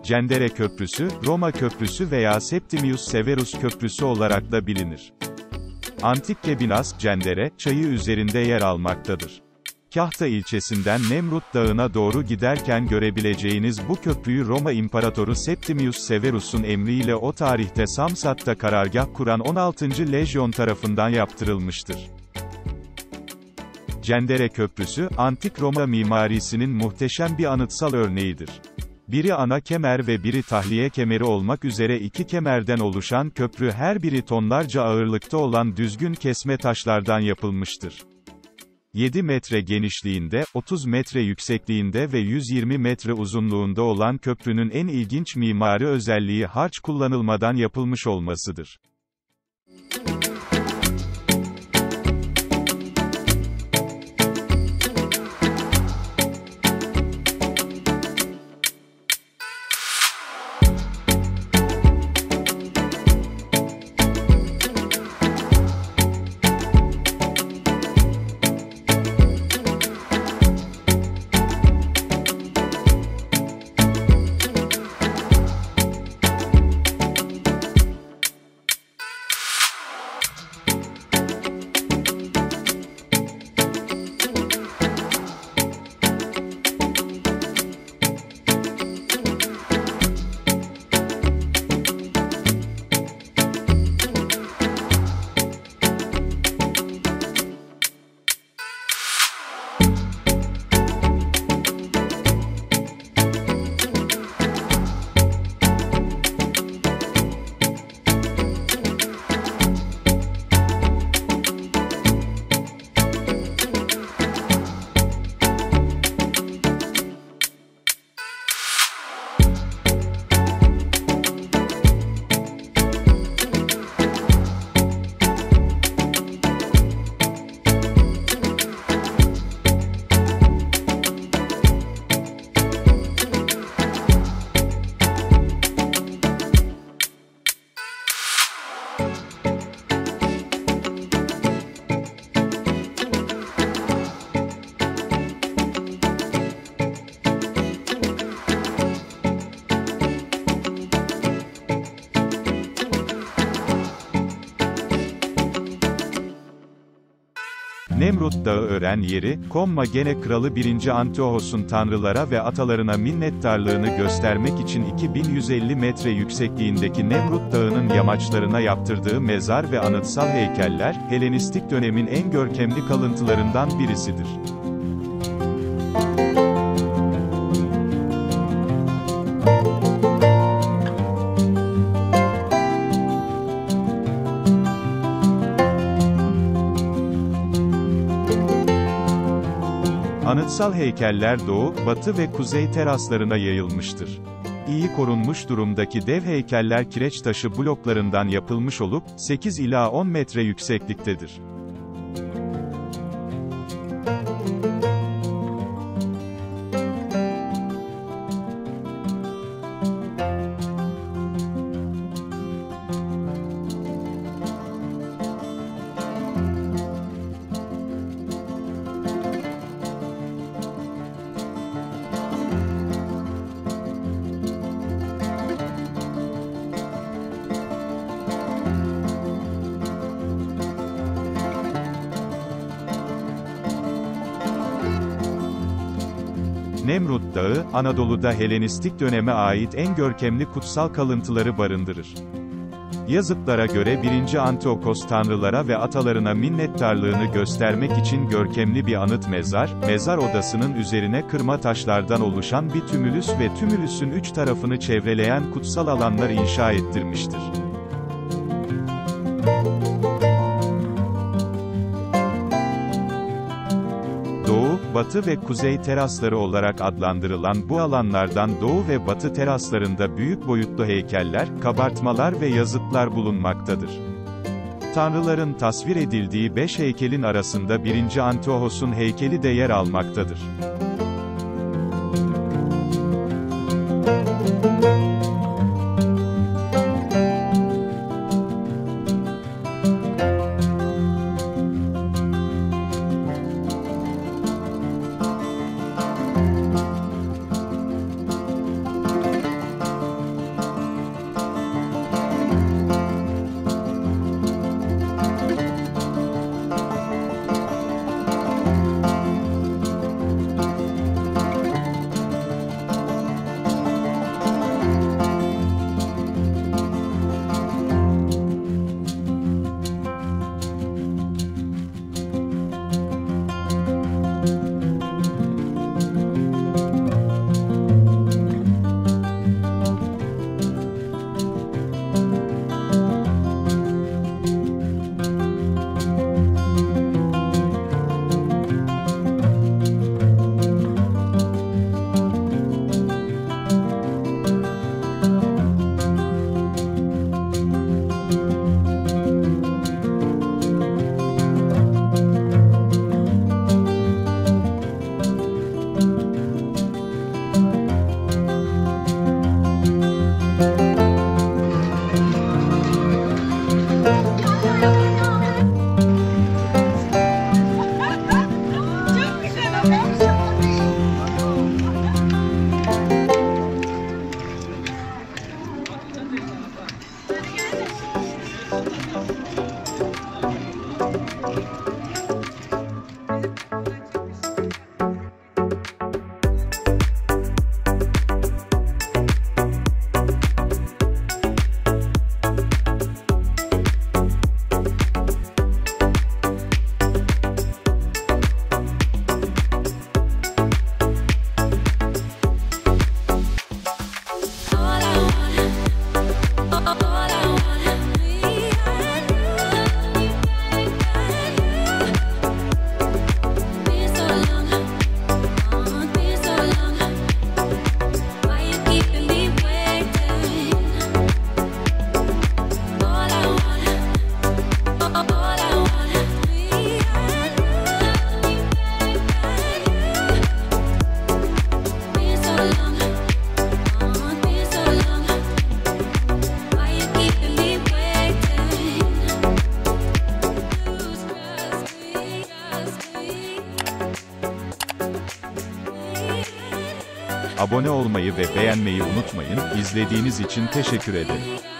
Cendere Köprüsü, Roma Köprüsü veya Septimius Severus Köprüsü olarak da bilinir. Antik Kebinas, Cendere, çayı üzerinde yer almaktadır. Kahta ilçesinden Nemrut Dağı'na doğru giderken görebileceğiniz bu köprüyü Roma İmparatoru Septimius Severus'un emriyle o tarihte Samsat'ta karargah kuran 16. Lejyon tarafından yaptırılmıştır. Cendere Köprüsü, Antik Roma mimarisinin muhteşem bir anıtsal örneğidir. Biri ana kemer ve biri tahliye kemeri olmak üzere iki kemerden oluşan köprü her biri tonlarca ağırlıkta olan düzgün kesme taşlardan yapılmıştır. 7 metre genişliğinde, 30 metre yüksekliğinde ve 120 metre uzunluğunda olan köprünün en ilginç mimari özelliği harç kullanılmadan yapılmış olmasıdır. Nemrut Dağı ören yeri, Kommagene Kralı 1. Antiochos'un tanrılara ve atalarına minnettarlığını göstermek için 2150 metre yüksekliğindeki Nemrut Dağı'nın yamaçlarına yaptırdığı mezar ve anıtsal heykeller, Helenistik dönemin en görkemli kalıntılarından birisidir. Anıtsal heykeller doğu, batı ve kuzey teraslarına yayılmıştır. İyi korunmuş durumdaki dev heykeller kireç taşı bloklarından yapılmış olup, 8 ila 10 metre yüksekliktedir. Nemrut Dağı, Anadolu'da Helenistik döneme ait en görkemli kutsal kalıntıları barındırır. Yazıtlara göre 1. Antiochos tanrılara ve atalarına minnettarlığını göstermek için görkemli bir anıt mezar odasının üzerine kırma taşlardan oluşan bir tümülüs ve tümülüsün üç tarafını çevreleyen kutsal alanlar inşa ettirmiştir. Doğu, batı ve kuzey terasları olarak adlandırılan bu alanlardan doğu ve batı teraslarında büyük boyutlu heykeller, kabartmalar ve yazıtlar bulunmaktadır. Tanrıların tasvir edildiği 5 heykelin arasında 1. Antiochos'un heykeli de yer almaktadır. abone olmayı ve beğenmeyi unutmayın. İzlediğiniz için teşekkür ederim.